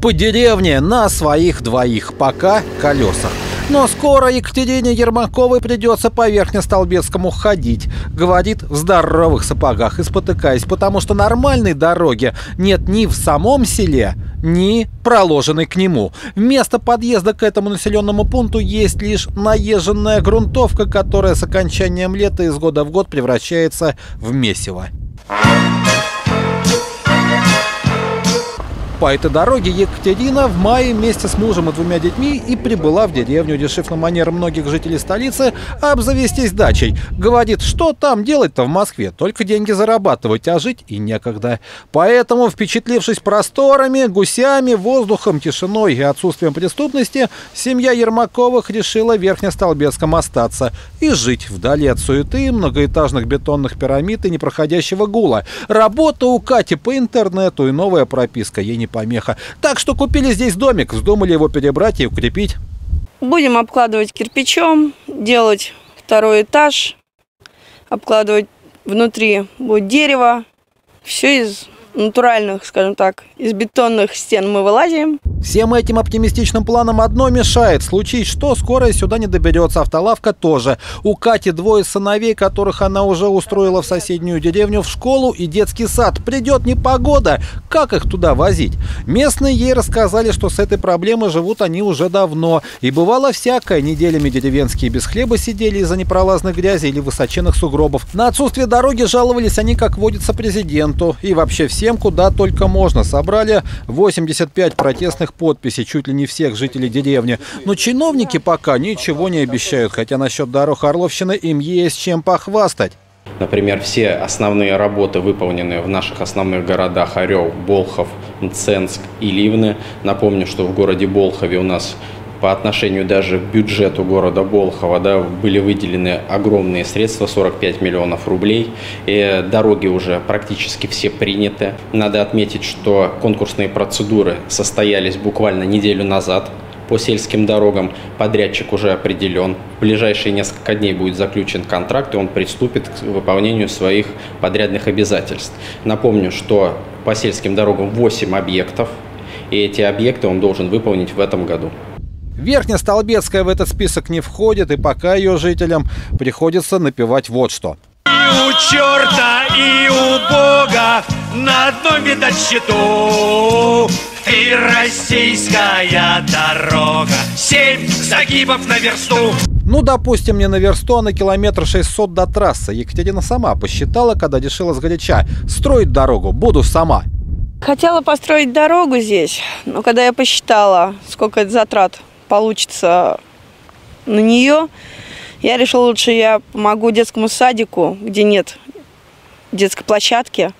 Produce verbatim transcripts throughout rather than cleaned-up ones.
по деревне на своих двоих, пока колесах. Но скоро Екатерине Ермаковой придется по Верхнестолбецкому ходить, говорит, в здоровых сапогах и спотыкаясь, потому что нормальной дороги нет ни в самом селе, ни проложенной к нему. Вместо подъезда к этому населенному пункту есть лишь наезженная грунтовка, которая с окончанием лета из года в год превращается в месиво. По этой дороге Екатерина в мае вместе с мужем и двумя детьми и прибыла в деревню, решив на манер многих жителей столицы обзавестись дачей. Говорит, что там делать-то в Москве, только деньги зарабатывать, а жить и некогда. Поэтому, впечатлившись просторами, гусями, воздухом, тишиной и отсутствием преступности, семья Ермаковых решила в Верхнестолбецком остаться и жить вдали от суеты, многоэтажных бетонных пирамид и непроходящего гула. Работа у Кати по интернету и новая прописка ей не помеха. Так что купили здесь домик, вздумали его перебрать и укрепить. Будем обкладывать кирпичом, делать второй этаж, обкладывать внутри будет дерево. Все из натуральных, скажем так, из бетонных стен мы вылазим. Всем этим оптимистичным планам одно мешает. Случись что, скоро сюда не доберется. Автолавка тоже. У Кати двое сыновей, которых она уже устроила в соседнюю деревню в школу и детский сад. Придет непогода. Как их туда возить? Местные ей рассказали, что с этой проблемой живут они уже давно. И бывало всякое. Неделями деревенские без хлеба сидели из-за непролазной грязи или высоченных сугробов. На отсутствие дороги жаловались они, как водится, президенту. И вообще всем, куда только можно. Собрали восемьдесят пять протестных подписей чуть ли не всех жителей деревни. Но чиновники пока ничего не обещают, хотя насчет дорог Орловщины им есть чем похвастать. Например, все основные работы, выполненные в наших основных городах Орел, Болхов, Мценск и Ливны. Напомню, что в городе Болхове у нас по отношению даже к бюджету города Болхова, да, были выделены огромные средства, сорок пять миллионов рублей. И дороги уже практически все приняты. Надо отметить, что конкурсные процедуры состоялись буквально неделю назад. По сельским дорогам подрядчик уже определен. В ближайшие несколько дней будет заключен контракт, и он приступит к выполнению своих подрядных обязательств. Напомню, что по сельским дорогам восемь объектов, и эти объекты он должен выполнить в этом году. Верхнестолбецкая в этот список не входит, и пока ее жителям приходится напевать вот что. И у черта, и у Бога на одном видать счету. И российская дорога, семь загибов на версту. Ну, допустим, не на версту, а на километр шестьсот до трассы. Екатерина сама посчитала, когда решила сгоряча: строить дорогу буду сама. Хотела построить дорогу здесь, но когда я посчитала, сколько это затрат получится на нее, я решила, лучше я помогу детскому садику, где нет детской площадки,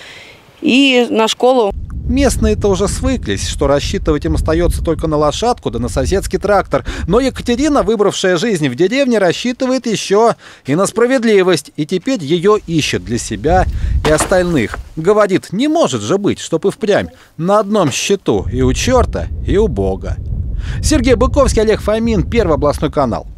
и на школу. Местные-то уже свыклись, что рассчитывать им остается только на лошадку да на соседский трактор. Но Екатерина, выбравшая жизнь в деревне, рассчитывает еще и на справедливость. И теперь ее ищет для себя и остальных. Говорит, не может же быть, чтоб и впрямь на одном счету и у черта, и у Бога. Сергей Быковский, Олег Фомин, Первый областной канал.